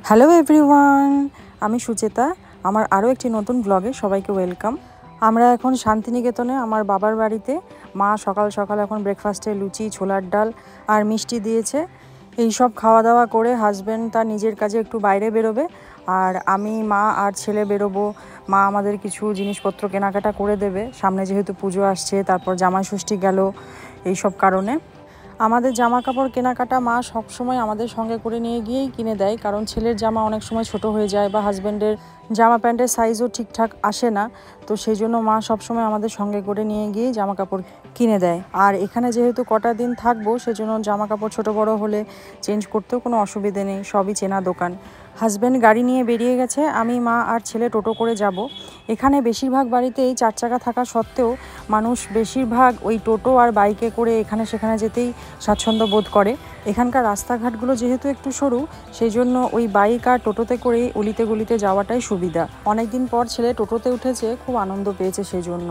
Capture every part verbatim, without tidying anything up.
Hello everyone, আমি সুচেতা। আমার আরও একটি নতুন ব্লগে সবাইকে ওয়েলকাম। আমরা এখন শান্তিনিকেতনে আমার বাবার বাড়িতে। মা সকাল সকাল এখন ব্রেকফাস্টে লুচি, ছোলার ডাল আর মিষ্টি দিয়েছে। এই সব খাওয়া দাওয়া করে হাজব্যান্ড তার নিজের কাজে একটু বাইরে বেরোবে, আর আমি, মা আর ছেলে বেরোবো। মা আমাদের কিছু জিনিসপত্র কেনাকাটা করে দেবে, সামনে যেহেতু পুজো আসছে, তারপর জামাই ষষ্ঠী গেল, এই সব কারণে আমাদের জামা কাপড় কেনাকাটা মা সবসময় আমাদের সঙ্গে করে নিয়ে গিয়েই কিনে দেয়, কারণ ছেলের জামা অনেক সময় ছোট হয়ে যায় বা হাজব্যান্ডের জামা প্যান্টের সাইজও ঠিকঠাক আসে না। তো সেই জন্য মা সবসময় আমাদের সঙ্গে করে নিয়ে গিয়েই জামা কাপড় কিনে দেয়। আর এখানে যেহেতু কটা দিন থাকবো, সেজন্য জামা কাপড় ছোটো বড়ো হলে চেঞ্জ করতেও কোনো অসুবিধে নেই, সবই চেনা দোকান। হাজব্যান্ড গাড়ি নিয়ে বেরিয়ে গেছে, আমি, মা আর ছেলে টোটো করে যাব। এখানে বেশিরভাগ বাড়িতেই চার চাকা থাকা সত্ত্বেও মানুষ বেশিরভাগ ওই টোটো আর বাইকে করে এখানে সেখানে যেতেই স্বাচ্ছন্দ্য বোধ করে। এখানকার রাস্তাঘাটগুলো যেহেতু একটু সরু, সেই জন্য ওই বাইক আর টোটোতে করেই অলিতে গলিতে যাওয়াটাই সুবিধা। অনেকদিন পর ছেলে টোটোতে উঠেছে, খুব আনন্দ পেয়েছে সেই জন্য।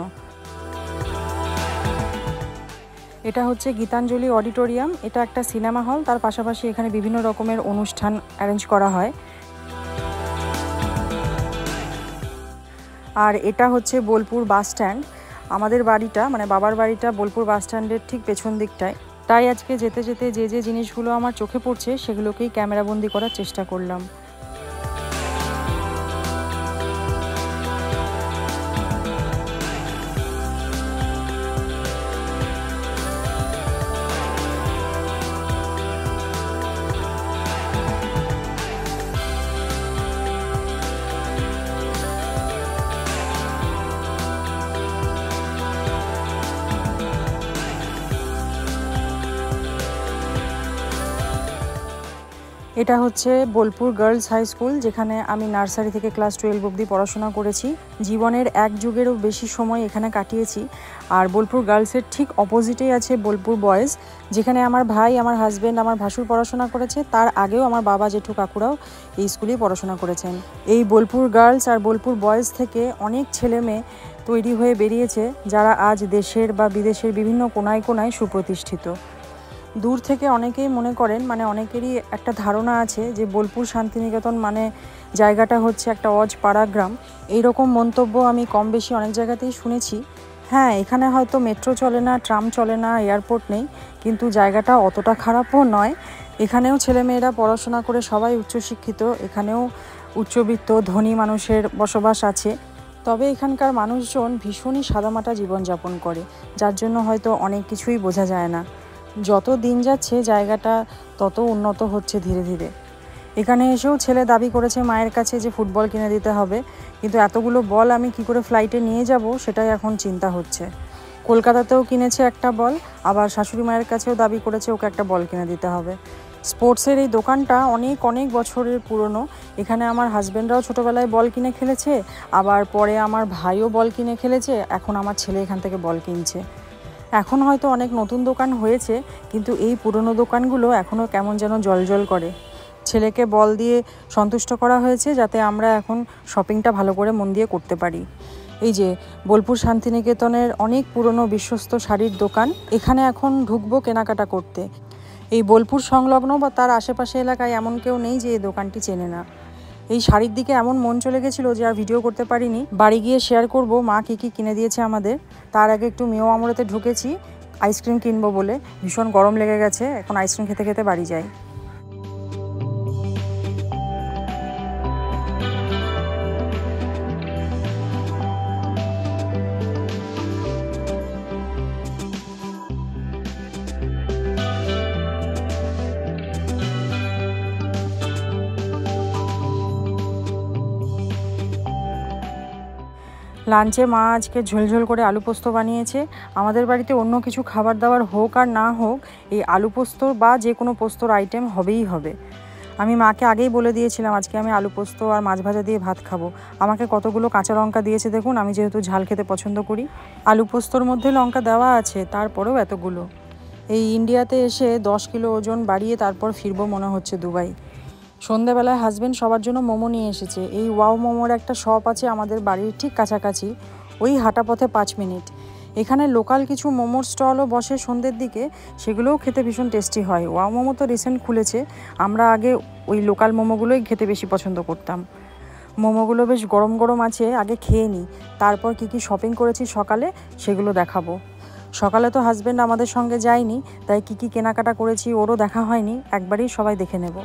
এটা হচ্ছে গীতাঞ্জলি অডিটোরিয়াম। এটা একটা সিনেমা হল, তার পাশাপাশি এখানে বিভিন্ন রকমের অনুষ্ঠান অ্যারেঞ্জ করা হয়। আর এটা হচ্ছে বোলপুর বাস স্ট্যান্ড। আমাদের বাড়িটা, মানে বাবার বাড়িটা বোলপুর বাস স্ট্যান্ডের ঠিক পেছন দিকটায়। তাই আজকে যেতে যেতে যে যে জিনিসগুলো আমার চোখে পড়ছে সেগুলোকেই ক্যামেরাবন্দি করার চেষ্টা করলাম। এটা হচ্ছে বোলপুর গার্লস হাই স্কুল, যেখানে আমি নার্সারি থেকে ক্লাস টুয়েলভ অবধি পড়াশোনা করেছি। জীবনের এক যুগেরও বেশি সময় এখানে কাটিয়েছি। আর বোলপুর গার্লসের ঠিক অপোজিটেই আছে বোলপুর বয়েজ, যেখানে আমার ভাই, আমার হাজব্যান্ড, আমার ভাসুর পড়াশোনা করেছে। তার আগেও আমার বাবা, জেঠু, কাকুরাও এই স্কুলেই পড়াশোনা করেছেন। এই বোলপুর গার্লস আর বোলপুর বয়েজ থেকে অনেক ছেলে মেয়ে তৈরি হয়ে বেরিয়েছে, যারা আজ দেশের বা বিদেশের বিভিন্ন কোনায় কোনায় সুপ্রতিষ্ঠিত। দূর থেকে অনেকেই মনে করেন, মানে অনেকেরই একটা ধারণা আছে যে বোলপুর শান্তিনিকেতন মানে জায়গাটা হচ্ছে একটা অজ পাড়া গ্রাম। এইরকম মন্তব্য আমি কম বেশি অনেক জায়গাতেই শুনেছি। হ্যাঁ, এখানে হয়তো মেট্রো চলে না, ট্রাম চলে না, এয়ারপোর্ট নেই, কিন্তু জায়গাটা অতটা খারাপও নয়। এখানেও ছেলেমেয়েরা পড়াশোনা করে সবাই উচ্চশিক্ষিত। এখানেও উচ্চবিত্ত ধনী মানুষের বসবাস আছে। তবে এখানকার মানুষজন ভীষণই সাদামাটা জীবনযাপন করে, যার জন্য হয়তো অনেক কিছুই বোঝা যায় না। যত দিন যাচ্ছে জায়গাটা তত উন্নত হচ্ছে ধীরে ধীরে। এখানে এসেও ছেলে দাবি করেছে মায়ের কাছে যে ফুটবল কিনে দিতে হবে, কিন্তু এতগুলো বল আমি কি করে ফ্লাইটে নিয়ে যাব সেটাই এখন চিন্তা হচ্ছে। কলকাতাতেও কিনেছে একটা বল, আবার শাশুড়ি মায়ের কাছেও দাবি করেছে ওকে একটা বল কিনে দিতে হবে। স্পোর্টসের এই দোকানটা অনেক অনেক বছরের পুরনো। এখানে আমার হাজব্যান্ডরাও ছোটোবেলায় বল কিনে খেলেছে, আবার পরে আমার ভাইও বল কিনে খেলেছে, এখন আমার ছেলে এখান থেকে বল কিনছে। এখন হয়তো অনেক নতুন দোকান হয়েছে, কিন্তু এই পুরনো দোকানগুলো এখনও কেমন যেন জলজল করে। ছেলেকে বল দিয়ে সন্তুষ্ট করা হয়েছে, যাতে আমরা এখন শপিংটা ভালো করে মন দিয়ে করতে পারি। এই যে বোলপুর শান্তিনিকেতনের অনেক পুরনো বিশ্বস্ত শাড়ির দোকান, এখানে এখন ঢুকবো কেনাকাটা করতে। এই বোলপুর সংলগ্ন বা তার আশেপাশে এলাকায় এমন কেউ নেই যে এই দোকানটি চেনে না। এই শাড়ির দিকে এমন মন চলে গেছিলো যে আর ভিডিও করতে পারিনি। বাড়ি গিয়ে শেয়ার করব মা কী কী কিনে দিয়েছে আমাদের। তার আগে একটু মেও আমরাতে ঢুকেছি আইসক্রিম কিনবো বলে। ভীষণ গরম লেগে গেছে, এখন আইসক্রিম খেতে খেতে বাড়ি যাই। লাঞ্চে মা আজকে ঝোলঝোল করে আলু পোস্ত বানিয়েছে। আমাদের বাড়িতে অন্য কিছু খাবার দাবার হোক আর না হোক, এই আলু পোস্ত বা যে কোনো পোস্তর আইটেম হবেই হবে। আমি মাকে আগেই বলে দিয়েছিলাম আজকে আমি আলু পোস্ত আর মাছ ভাজা দিয়ে ভাত খাবো। আমাকে কতগুলো কাঁচা লঙ্কা দিয়েছে দেখুন, আমি যেহেতু ঝাল খেতে পছন্দ করি। আলু পোস্তর মধ্যে লঙ্কা দেওয়া আছে, তারপরেও এতগুলো। এই ইন্ডিয়াতে এসে দশ কিলো ওজন বাড়িয়ে তারপর ফিরবো মনে হচ্ছে দুবাই। সন্ধ্যাবেলায় হাজব্যান্ড সবার জন্য মোমো নিয়ে এসেছে। এই ওয়াও মোমোর একটা শপ আছে আমাদের বাড়ির ঠিক কাছাকাছি, ওই হাঁটা পথে পাঁচ মিনিট। এখানে লোকাল কিছু মোমোর স্টলও বসে সন্ধ্যের দিকে, সেগুলোও খেতে ভীষণ টেস্টি হয়। ওয়াও মোমো তো রিসেন্ট খুলেছে, আমরা আগে ওই লোকাল মোমোগুলোই খেতে বেশি পছন্দ করতাম। মোমোগুলো বেশ গরম গরম আছে, আগে খেয়ে নিই, তারপর কি কি শপিং করেছি সকালে সেগুলো দেখাবো। সকালে তো হাজব্যান্ড আমাদের সঙ্গে যায়নি, তাই কি কি কেনাকাটা করেছি ওরও দেখা হয়নি, একবারেই সবাই দেখে নেব।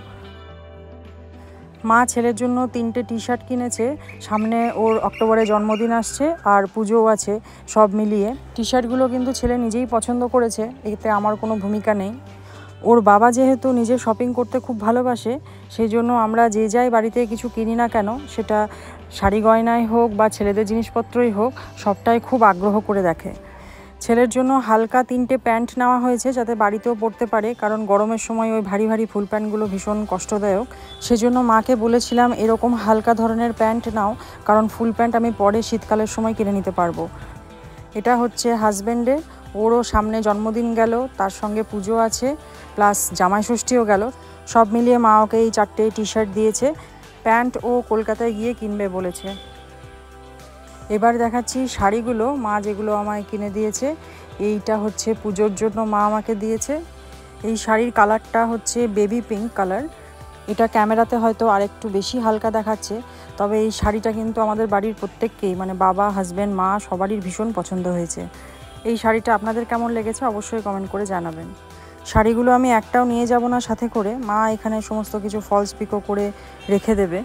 মা ছেলের জন্য তিনটে টি শার্ট কিনেছে, সামনে ওর অক্টোবরে জন্মদিন আসছে আর পুজোও আছে, সব মিলিয়ে। টি শার্টগুলো কিন্তু ছেলে নিজেই পছন্দ করেছে, এতে আমার কোনো ভূমিকা নেই। ওর বাবা যেহেতু নিজে শপিং করতে খুব ভালোবাসে, সেই জন্য আমরা যে যাই বাড়িতে কিছু কিনি না কেন, সেটা শাড়ি গয়নাই হোক বা ছেলেদের জিনিসপত্রই হোক, সবটাই খুব আগ্রহ করে দেখে। ছেলের জন্য হালকা তিনটে প্যান্ট নেওয়া হয়েছে, যাতে বাড়িতেও পরতে পারে, কারণ গরমের সময় ওই ভারী ভারী ফুল প্যান্টগুলো ভীষণ কষ্টদায়ক। সেজন্য মাকে বলেছিলাম এরকম হালকা ধরনের প্যান্ট নাও, কারণ ফুল প্যান্ট আমি পরে শীতকালের সময় কিনে নিতে পারবো। এটা হচ্ছে হাজব্যান্ডের, ওরও সামনে জন্মদিন গেল, তার সঙ্গে পুজো আছে, প্লাস জামাই ষষ্ঠীও গেল, সব মিলিয়ে মা ওকে এই চারটে টি শার্ট দিয়েছে। প্যান্ট ও কলকাতায় গিয়ে কিনবে বলেছে। এবার দেখাচ্ছি শাড়িগুলো মা যেগুলো আমায় কিনে দিয়েছে। এইটা হচ্ছে পুজোর জন্য মা আমাকে দিয়েছে। এই শাড়ির কালারটা হচ্ছে বেবি পিঙ্ক কালার। এটা ক্যামেরাতে হয়তো আরেকটু বেশি হালকা দেখাচ্ছে, তবে এই শাড়িটা কিন্তু আমাদের বাড়ির প্রত্যেককেই, মানে বাবা, হাজব্যান্ড, মা সবারই ভীষণ পছন্দ হয়েছে। এই শাড়িটা আপনাদের কেমন লেগেছে অবশ্যই কমেন্ট করে জানাবেন। শাড়িগুলো আমি একটাও নিয়ে যাব না সাথে করে, মা এখানে সমস্ত কিছু ফলস পিকো করে রেখে দেবে।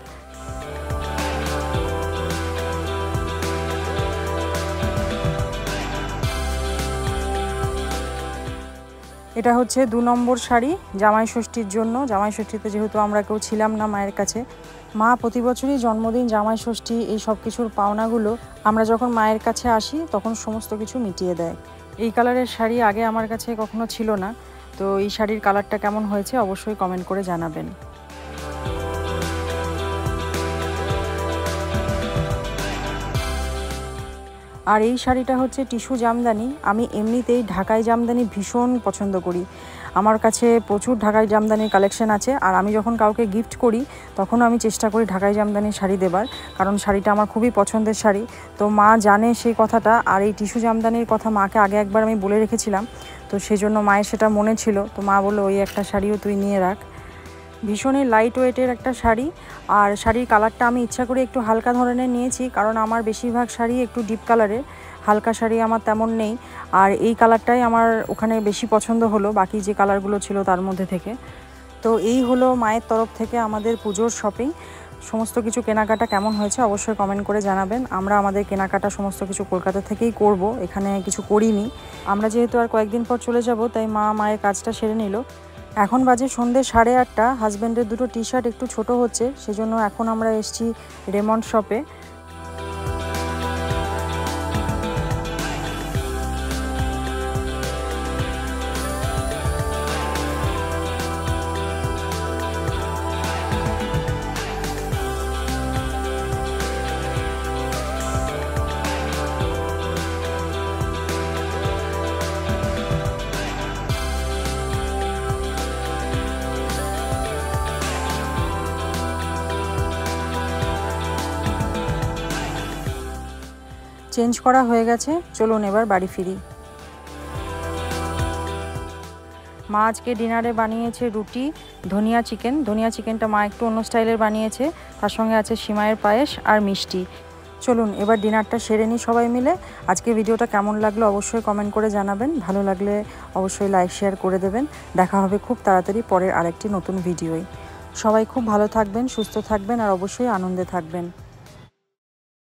এটা হচ্ছে দু নম্বর শাড়ি জামাই ষষ্ঠীর জন্য। জামাই ষষ্ঠীতে যেহেতু আমরা কেউ ছিলাম না মায়ের কাছে, মা প্রতি বছরই জন্মদিন, জামাই ষষ্ঠী, এই সব কিছুর পাওনাগুলো আমরা যখন মায়ের কাছে আসি তখন সমস্ত কিছু মিটিয়ে দেয়। এই কালারের শাড়ি আগে আমার কাছে কখনো ছিল না, তো এই শাড়ির কালারটা কেমন হয়েছে অবশ্যই কমেন্ট করে জানাবেন। আর এই শাড়িটা হচ্ছে টিস্যু জামদানি। আমি এমনিতেই ঢাকাই জামদানি ভীষণ পছন্দ করি, আমার কাছে প্রচুর ঢাকাই জামদানির কালেকশন আছে। আর আমি যখন কাউকে গিফট করি তখন আমি চেষ্টা করি ঢাকাই জামদানির শাড়ি দেবার, কারণ শাড়িটা আমার খুবই পছন্দের শাড়ি। তো মা জানে সেই কথাটা, আর এই টিস্যু জামদানির কথা মাকে আগে একবার আমি বলে রেখেছিলাম, তো সেই জন্য মায়ের সেটা মনে ছিল। তো মা বললো ওই একটা শাড়িও তুই নিয়ে রাখ। ভীষণই লাইট ওয়েটের একটা শাড়ি, আর শাড়ির কালারটা আমি ইচ্ছা করে একটু হালকা ধরনের নিয়েছি, কারণ আমার বেশিরভাগ শাড়ি একটু ডিপ কালারের, হালকা শাড়ি আমার তেমন নেই। আর এই কালারটাই আমার ওখানে বেশি পছন্দ হলো বাকি যে কালারগুলো ছিল তার মধ্যে থেকে। তো এই হলো মায়ের তরফ থেকে আমাদের পুজোর শপিং। সমস্ত কিছু কেনাকাটা কেমন হয়েছে অবশ্যই কমেন্ট করে জানাবেন। আমরা আমাদের কেনাকাটা সমস্ত কিছু কলকাতা থেকেই করব, এখানে কিছু করিনি। আমরা যেহেতু আর কয়েকদিন পর চলে যাব, তাই মা মায়ের কাজটা সেরে নিল। এখন বাজে সন্ধ্যে সাড়ে আটটা। হাজব্যান্ডের দুটো টি শার্ট একটু ছোট হচ্ছে, সেজন্য এখন আমরা এসেছি রেমন্ড শপে। চেঞ্জ করা হয়ে গেছে, চলুন এবার বাড়ি ফিরি। মা আজকে ডিনারে বানিয়েছে রুটি, ধনিয়া চিকেন। ধনিয়া চিকেনটা মা একটু অন্য স্টাইলের বানিয়েছে, তার সঙ্গে আছে সিমাইয়ের পায়েস আর মিষ্টি। চলুন এবার ডিনারটা সেরে নিই সবাই মিলে। আজকে ভিডিওটা কেমন লাগলো অবশ্যই কমেন্ট করে জানাবেন, ভালো লাগলে অবশ্যই লাইক শেয়ার করে দেবেন। দেখা হবে খুব তাড়াতাড়ি পরের আরেকটি নতুন ভিডিওয়। সবাই খুব ভালো থাকবেন, সুস্থ থাকবেন আর অবশ্যই আনন্দে থাকবেন।